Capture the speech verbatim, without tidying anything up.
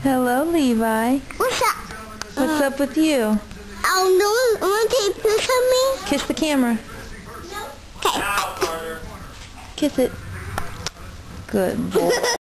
Hello, Levi. What's up? What's Uh, up with you? Oh, no, want to take a picture of me? Kiss the camera. Okay. Kiss it. Good boy.